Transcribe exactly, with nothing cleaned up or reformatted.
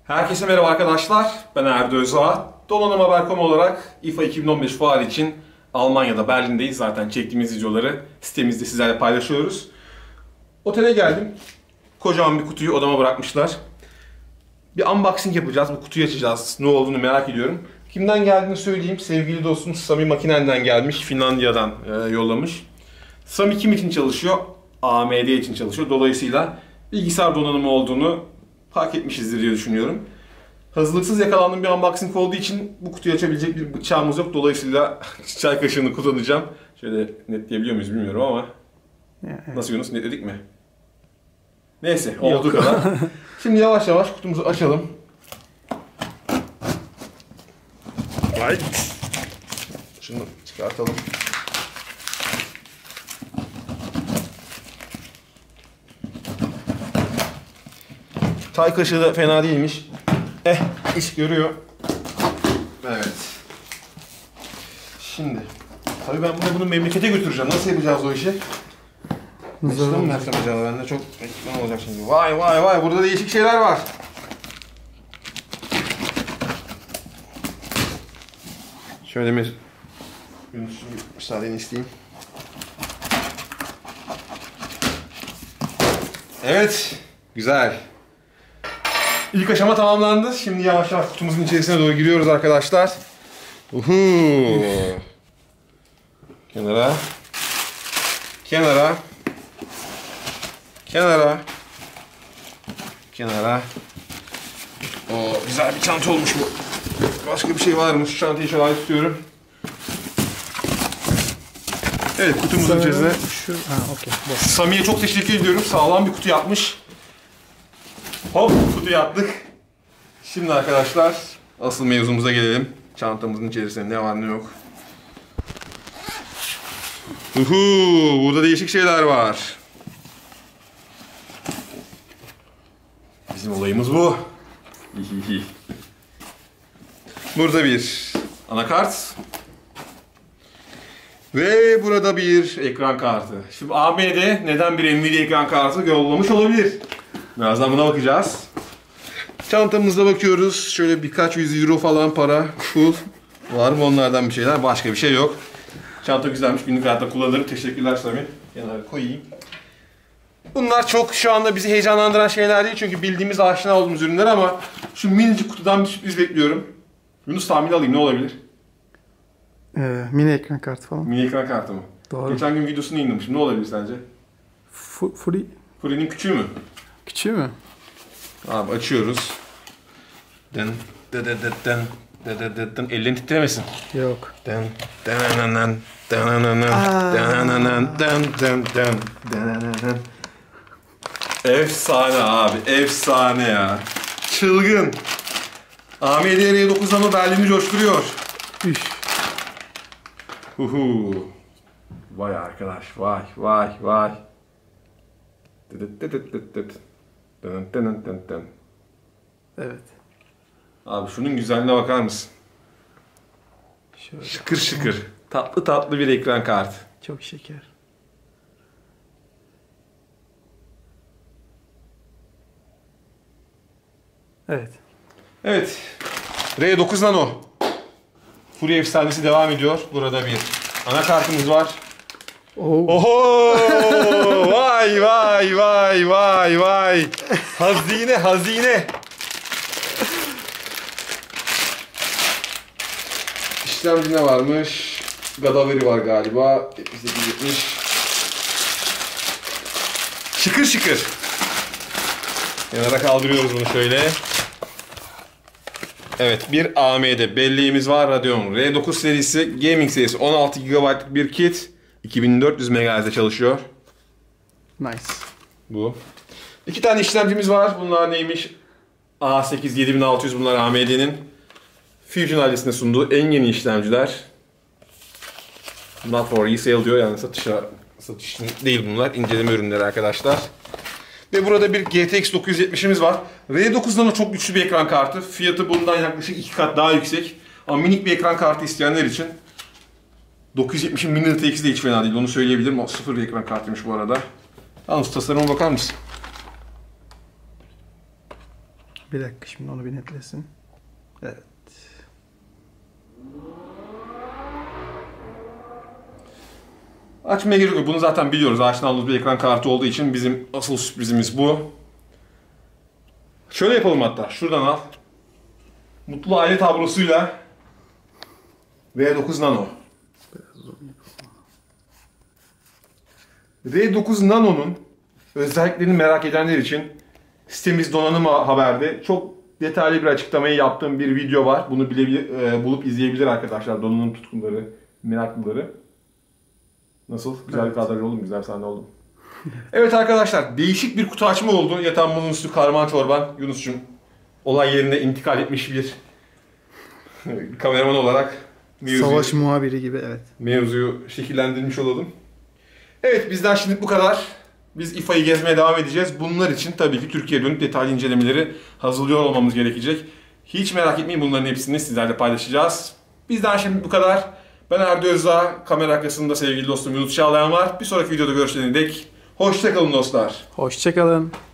Herkese merhaba arkadaşlar, ben Erdo Özağ. Donanım Haber nokta com olarak İFA iki bin on beş fuarı için Almanya'da, Berlin'deyiz. Zaten çektiğimiz videoları sitemizde sizlerle paylaşıyoruz. Otele geldim. Kocaman bir kutuyu odama bırakmışlar. Bir unboxing yapacağız, bu kutuyu açacağız. Ne olduğunu merak ediyorum. Kimden geldiğini söyleyeyim. Sevgili dostum Sami Makinen'den gelmiş, Finlandiya'dan e, yollamış. Sami kim için çalışıyor? A M D için çalışıyor. Dolayısıyla bilgisayar donanımı olduğunu fark etmişizdir diye düşünüyorum. Hazırlıksız yakalandığım bir unboxing olduğu için bu kutuyu açabilecek bir bıçağımız yok. Dolayısıyla çay kaşığını kullanacağım. Şöyle netleyebiliyor muyuz bilmiyorum ama. Evet. Nasıl Yunus, netledik mi? Neyse, olduğu kadar. Şimdi yavaş yavaş kutumuzu açalım. Right. Şunu çıkartalım. Çay kaşığı da fena değilmiş. Eh, iş görüyor. Evet. Şimdi, tabii ben bunu, bunu memlekete götüreceğim. Nasıl yapacağız o işi? Nasıl mı yapacağım acaba? Ben de çok ekran olacak şimdi. Vay vay vay, burada değişik şeyler var. Şöyle bir müsaadeni isteyeyim. Evet, güzel. İlk aşama tamamlandı. Şimdi yavaş yavaş kutumuzun içerisine doğru giriyoruz arkadaşlar. Uhu. Kenara. Kenara. Kenara. Kenara. Oo, güzel bir çanta olmuş bu. Başka bir şey var mı? Şu çantayı şöyle tutuyorum. Evet, kutumuzun içerisine. Şu, ha, okay. Sami'ye çok teşekkür ediyorum. Sağlam bir kutu yapmış. Hop, kutuyu attık. Şimdi arkadaşlar asıl mevzumuza gelelim. Çantamızın içerisinde ne var ne yok. Uhu, burada değişik şeyler var. Bizim olayımız bu. Burada bir anakart. Ve burada bir ekran kartı. Şimdi A M D neden bir Nvidia ekran kartı yollamış olabilir? Birazdan buna bakacağız. Çantamızda bakıyoruz. Şöyle birkaç yüz euro falan para. Full. Var mı onlardan bir şeyler? Başka bir şey yok. Çanta güzelmiş. Günlük hayatta kullanırım. Teşekkürler Sami. Kenara koyayım. Bunlar çok şu anda bizi heyecanlandıran şeyler değil. Çünkü bildiğimiz, aşina olduğumuz ürünler ama şu minicik kutudan bir sürpriz bekliyorum. Yunus, tahmin alayım, ne olabilir? Ee, mini ekran kartı falan. Mini ekran kartı mı? Doğru. Geçen gün videosunu yayınlamışım. Ne olabilir sence? Free. Free'nin küçüğü mü? Küçüğü mü? Abi açıyoruz. Den den den den den den den ellerini titremesin. Yok. Den den den den den den den den den den. Efsane abi, efsane ya. Çılgın. A M D R dokuz Nano Berlin'i coşturuyor. Üf. Huhu. Vay arkadaş, vay vay vay. Evet. Abi şunun güzelliğine bakar mısın? Şöyle. Şıkır şıkır. Tatlı tatlı bir ekran kartı. Çok şeker. Evet. Evet. R dokuz Nano. Fury efsanesi devam ediyor. Burada bir anakartımız var. Oh. Oho! Vay vay vay vay vay. Hazine hazine. İşlemci ne varmış? Gadaveri var galiba. yetmiş sekiz yetmiş. Şıkır şıkır. Kenara kaldırıyoruz bunu şöyle. Evet, bir A M D belleğimiz var. Radeon R dokuz serisi, gaming serisi, on altı gigabaytlık bir kit. iki bin dört yüz megahertz'de çalışıyor. Nice. Bu. İki tane işlemcimiz var. Bunlar neymiş? A sekiz yedi bin altı yüz, bunlar A M D'nin Fusion ailesine sunduğu en yeni işlemciler. Not for resale diyor, yani satışa satış değil bunlar. İnceleme ürünleri arkadaşlar. Ve burada bir G T X dokuz yüz yetmiş'imiz var. R dokuz Nano çok güçlü bir ekran kartı. Fiyatı bundan yaklaşık iki kat daha yüksek. Ama minik bir ekran kartı isteyenler için dokuz yüz yetmiş'in Mini R T X'i de hiç fena değil. Onu söyleyebilirim. O sıfır bir ekran kartıymış bu arada. Yalnız tasarıma bakar mısın? Bir dakika şimdi onu bir netlesin. Evet. Açmaya gerek yok. Bunu zaten biliyoruz. Aşina olduğumuz bir ekran kartı olduğu için bizim asıl sürprizimiz bu. Şöyle yapalım hatta. Şuradan al. Mutlu aile tablosuyla R dokuz Nano. R dokuz Nano'nun özelliklerini merak edenler için sitemiz Donanım Haber'de çok detaylı bir açıklamayı yaptığım bir video var. Bunu bilebilir, e, bulup izleyebilir arkadaşlar. Donanım tutkunları, meraklıları. Nasıl? Güzel Evet. bir kadraj oldu mu? Güzel bir sahne oldu mu? Evet arkadaşlar, değişik bir kutu açma oldu. Yatağımın üstü karman çorban. Yunus'cum olay yerine intikal etmiş bir kameraman olarak mevzuyu, Savaş muhabiri gibi, evet. mevzuyu şekillendirmiş olalım. Evet, bizden şimdilik bu kadar. Biz İ F A'yı gezmeye devam edeceğiz. Bunlar için tabii ki Türkiye'ye dönüp detaylı incelemeleri hazırlıyor olmamız gerekecek. Hiç merak etmeyin, bunların hepsini sizlerle paylaşacağız. Bizden şimdilik bu kadar. Ben Erdo Özdağ, kamera arkasında sevgili dostum Yunus Çağlayan var. Bir sonraki videoda görüşene dek hoşça kalın dostlar. Hoşçakalın.